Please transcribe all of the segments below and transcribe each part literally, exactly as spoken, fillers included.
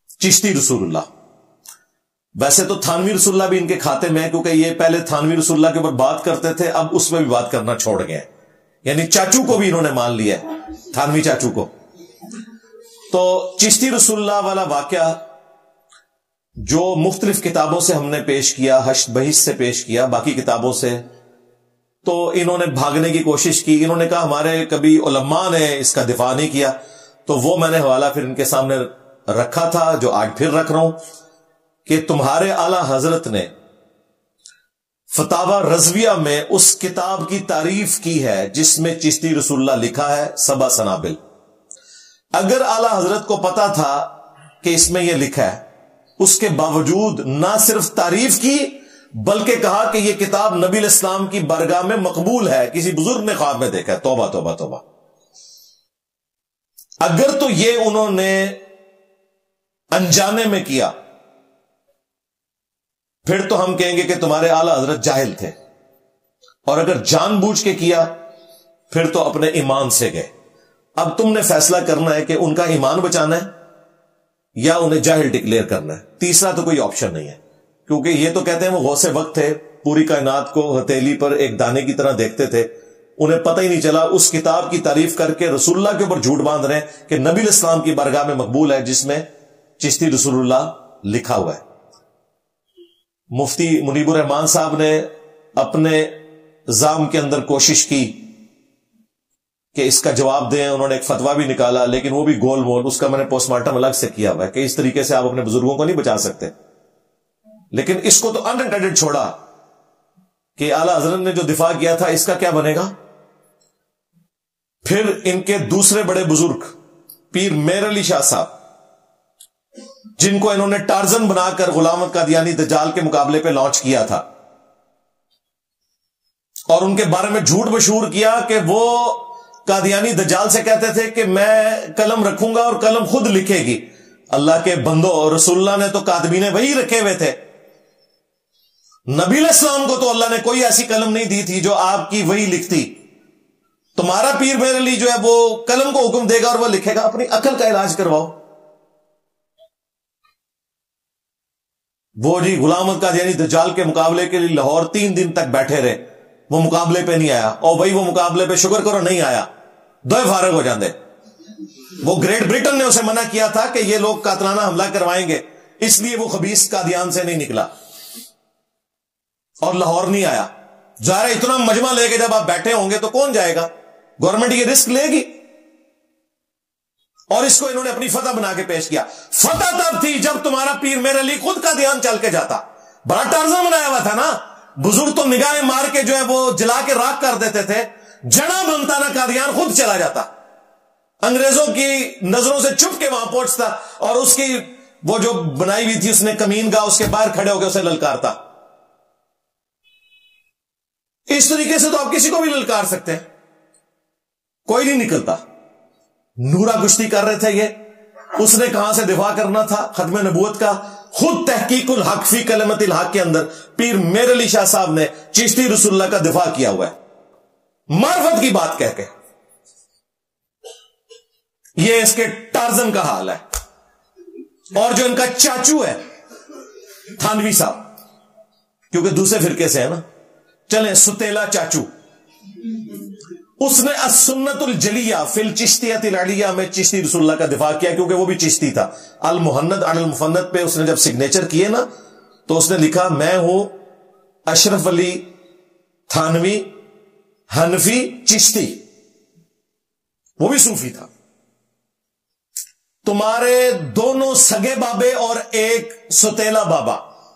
चिश्ती रसूलुल्लाह। वैसे तो थानवी रसूलुल्लाह भी इनके खाते में है, क्योंकि ये पहले थानवी रसूलुल्लाह के ऊपर बात करते थे, अब उसमें भी बात करना छोड़ गए, यानी चाचू को भी इन्होंने मान लिया है, थानवी चाचू को। तो चिश्ती रसूलुल्लाह वाला वाकया जो मुख्तलिफ किताबों से हमने पेश किया, हश्त बहिस से पेश किया, बाकी किताबों से, तो इन्होंने भागने की कोशिश की। इन्होंने कहा हमारे कभी उलमा ने इसका दिफा नहीं किया, तो वो मैंने हवाला फिर इनके सामने रखा था, जो आज फिर रख रहा हूं, कि तुम्हारे आला हजरत ने फतावा रजविया में उस किताब की तारीफ की है जिसमें चिश्ती रसूलुल्लाह लिखा है सबा सनाबिल। अगर आला हजरत को पता था कि इसमें यह लिखा है, उसके बावजूद ना सिर्फ तारीफ की बल्कि कहा कि यह किताब नबी इस्लाम की बरगाह में मकबूल है, किसी बुजुर्ग ने ख्वाब में देखा है। तौबा तौबा तौबा। अगर तो यह उन्होंने अनजाने में किया, फिर तो हम कहेंगे कि तुम्हारे आला हजरत जाहिल थे, और अगर जानबूझ के किया फिर तो अपने ईमान से गए। अब तुमने फैसला करना है कि उनका ईमान बचाना है या उन्हें जाहिल डिक्लेयर करना है। तीसरा तो कोई ऑप्शन नहीं है, क्योंकि ये तो कहते हैं वो गौसे वक्त थे, पूरी कायनात को हथेली पर एक दाने की तरह देखते थे, उन्हें पता ही नहीं चला, उस किताब की तारीफ करके रसूलुल्लाह के ऊपर झूठ बांध रहे हैं कि नबी इस्लाम की बरगाह में मकबूल है, जिसमें चिश्ती रसूलुल्लाह लिखा हुआ है। मुफ्ती मुनीबुर रहमान साहब ने अपने जाम के अंदर कोशिश की कि इसका जवाब दें, उन्होंने एक फतवा भी निकाला, लेकिन वो भी गोल मोल, उसका मैंने पोस्टमार्टम अलग से किया हुआ है कि इस तरीके से आप अपने बुजुर्गों को नहीं बचा सकते। लेकिन इसको तो अनडिटेड छोड़ा कि आला हजरत ने जो दिफा किया था इसका क्या बनेगा। फिर इनके दूसरे बड़े बुजुर्ग पीर मेर अली शाह साहब, जिनको इन्होंने टार्जन बनाकर गुलाम कादियानी दज्जाल के मुकाबले पे लॉन्च किया था, और उनके बारे में झूठ मशहूर किया कि वो कादियानी दज्जाल से कहते थे कि मैं कलम रखूंगा और कलम खुद लिखेगी। अल्लाह के बंदो, रसूलुल्लाह ने तो कातबीने वही रखे हुए थे, नबी इस्लाम को तो अल्लाह ने कोई ऐसी कलम नहीं दी थी जो आपकी वही लिखती। तुम्हारा पीर मेरे लिए जो है वो कलम को हुक्म देगा और वो लिखेगा। अपनी अकल का इलाज करवाओ। वो जी गुलाम कादियानी दज्जाल के मुकाबले के लिए लाहौर तीन दिन तक बैठे रहे, वो मुकाबले पे नहीं आया, और भाई वो मुकाबले पे शुक्र करो नहीं आया, दो फारग हो जाते। वो ग्रेट ब्रिटेन ने उसे मना किया था कि ये लोग कातलाना हमला करवाएंगे, इसलिए वो खबीस कादियान से नहीं निकला और लाहौर नहीं आया। जाहिर इतना मजमा लेके जब आप बैठे होंगे तो कौन जाएगा, गवर्नमेंट ये रिस्क लेगी। और इसको इन्होंने अपनी फतह बना के पेश किया। फतह तब थी जब तुम्हारा पीर मेरे अली खुद का ध्यान चल के जाता। बड़ा टार्जन बनाया हुआ था ना, बुजुर्ग तो निगाहें मार के जो है वो जला के राख कर देते थे, जड़ा बनता ना कादियान खुद चला जाता, अंग्रेजों की नजरों से छुप के वहां पहुंचता, और उसकी वो जो बनाई हुई थी उसने कमीन का, उसके बाहर खड़े होकर उसे ललकारता। इस तरीके से तो आप किसी को भी ललकार सकते हैं, कोई नहीं निकलता। नूरा कुश्ती कर रहे थे ये, उसने कहां से दिफा करना था खत्म नबूवत का। खुद तहकीकुल हक फी कलमतिल हक के अंदर पीर मेर अली शाह साहब ने चिश्ती रसूलुल्लाह का दिफा किया हुआ है मार्फत की बात कह के। ये इसके टार्जन का हाल है। और जो इनका चाचू है थानवी साहब, क्योंकि दूसरे फिरके से है ना, चले सुतेला चाचू, उसने अस्सुन्नतुल जलिया फिल चिश्तियतिल अलिया में चिश्ती रसूलुल्लाह का दिफा किया, क्योंकि वो भी चिश्ती था। अल मुहन्नद अल मुफन्नद पे उसने जब सिग्नेचर किए ना, तो उसने लिखा मैं हूं अशरफ अली थानवी हनफी चिश्ती, वो भी सूफी था। तुम्हारे दोनों सगे बाबे और एक सुतेला बाबा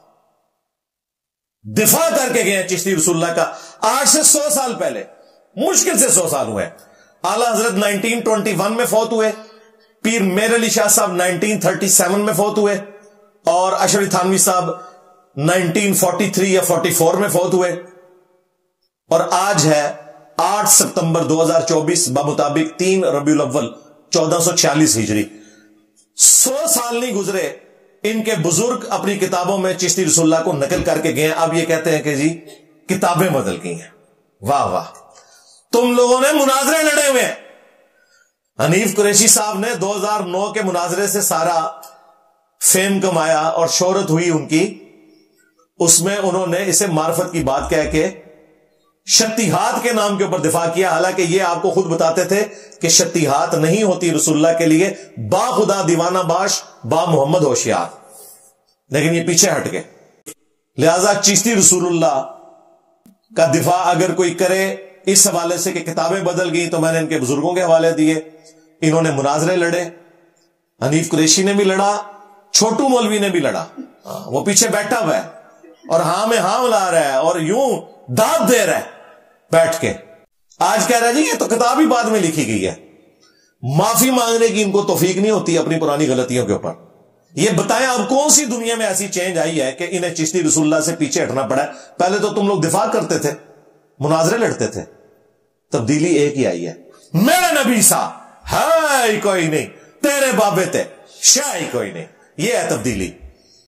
दिफा करके गए हैं चिश्ती रसूलुल्लाह का, आज से सौ साल पहले, मुश्किल से सौ साल हुए। आला हजरत नाइनटीन ट्वेंटी वन में फौत हुए, पीर मेर अली शाह साहब नाइनटीन थर्टी सेवन में फौत हुए, और अशरी थानवी साहब नाइनटीन फोर्टी थ्री या फोर्टी फोर में फौत हुए। और आज है आठ सितंबर दो हजार चौबीस बमुताबिक तीन रबीउल अव्वल चौदह सौ छियालीस हिजरी। सौ साल नहीं गुजरे, इनके बुजुर्ग अपनी किताबों में चिश्ती रसूलुल्लाह को नकल करके गए। अब ये कहते हैं कि जी किताबें बदल गई हैं। वाह वाह, तुम लोगों ने मुनाजरे लड़े हुए हैं। हनीफ कुरैशी साहब ने दो हजार नौ के मुनाजरे से सारा فیم کمایا اور شہرت ہوئی ان کی، اس میں انہوں نے اسے معرفت کی بات کہہ کے شتیہات کے نام کے اوپر دفاع کیا، حالانکہ یہ آپ کو خود بتاتے تھے کہ شتیہات نہیں ہوتی رسول اللہ کے لیے، با خدا دیوانہ باش با محمد ہوشیار، لیکن یہ پیچھے ہٹ گئے۔ لہذا چشتی رسول اللہ کا دفاع اگر کوئی کرے اس حوالے سے کہ کتابیں بدل گئیں، تو میں نے ان کے بزرگوں کے حوالے دیے، انہوں نے مناظرے لڑے، حنیف قریشی نے بھی لڑا، چھوٹو مولوی نے بھی لڑا، وہ پیچھے بیٹھا ہوا ہے اور ہاں میں ہاں ملا رہا ہے اور یوں داد دے رہا ہے بیٹھ کے۔ آج کہہ رہا ہے جی یہ تو کتاب ہی بعد میں لکھی گئی ہے، معافی مانگنے کی ان کو توفیق نہیں ہوتی اپنی پرانی غلطیوں کے اوپر۔ یہ بتائیں اب کون سی دنیا میں ایسی چینج آئی ہے کہ انہیں چشتی رسول اللہ سے پیچھے ہٹنا پڑا ہے؟ پہلے تو تم لوگ دفاع کرتے تھے، مناظرے لڑتے تھے، تبدیلی ایک ہی آئی ہے، میرا نبی سا ہے ہی کوئی نہیں، تیرے بابے تے شاہ ہی کوئی نہیں، یہ ہے تبدیلی۔